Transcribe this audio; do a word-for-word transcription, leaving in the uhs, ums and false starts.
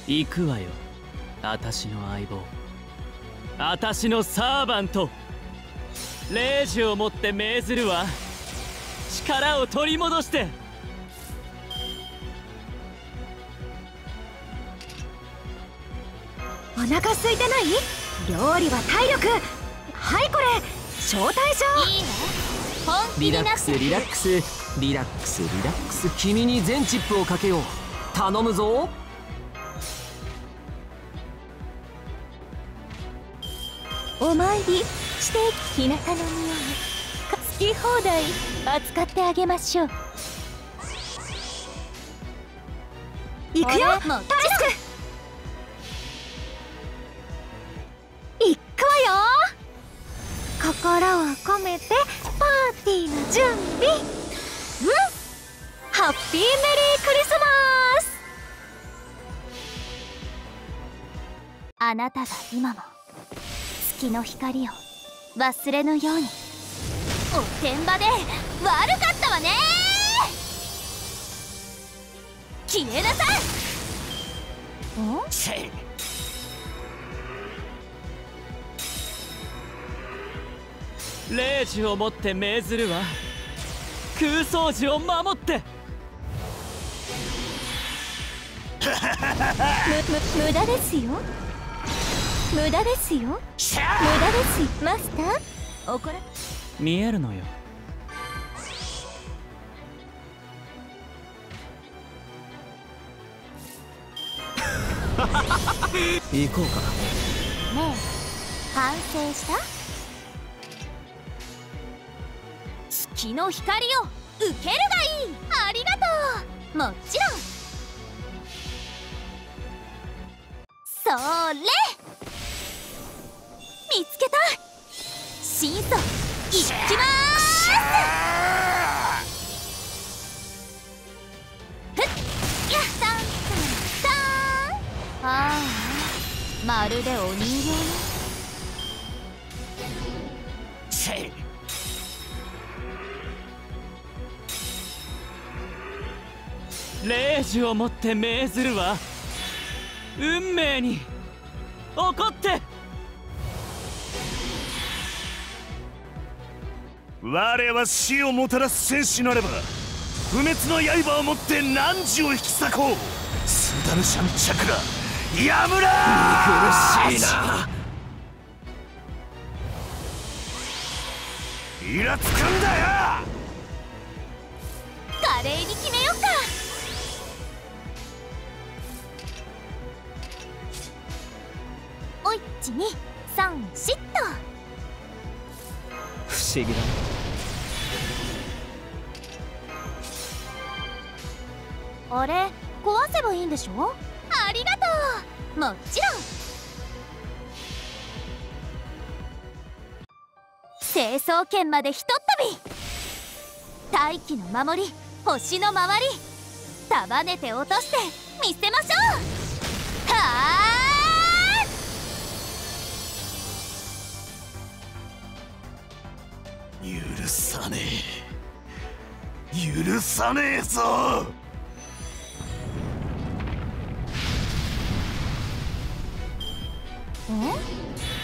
行くわよ、あたしの相棒、あたしのサーバント。霊樹をもって命ずるわ。力を取り戻して。 お腹空いてない？料理は体力。はいこれ招待状。いいね、本気になって。 リラックスリラックスリラックスリラックス。君に全チップをかけよう。頼むぞ。 お参りステーキ、日向の匂い、好き放題扱ってあげましょう。行くよタリスク。行くわよ。心を込めてパーティーの準備。うんハッピーメリークリスマス。あなたが今も月の光を忘れぬように。おてんばで悪かったわね。消えなさい。んせ霊樹をもって命ずるわ。空想時を守って。 む、む、無駄ですよ。無駄ですよ。無駄ですよ。マスター、怒ら。 見えるのよ。 行こうか。 ねえ、反省した？月の光を受けるがいい。ありがとう。もちろん。それ見つけた。神祖いきまーす。ふっやっタンタンタン。ああまるでお人形ね。 せ霊樹をもって命ずるわ。運命に怒って。 我は死をもたらす戦士なれば、不滅の刃をもって汝を引き裂こう。スダルシャンチャクラやむら苦しいな。 イラつくんだよ。 華麗に決めようか。おいちにさんしっと。 不思議だね。 あれ壊せばいいんでしょ。ありがとう。もちろん。成層圏までひとっ飛び。大気の守り、星の周り、束ねて落として見せましょう。はあ許さねえ許さねえぞ。 ん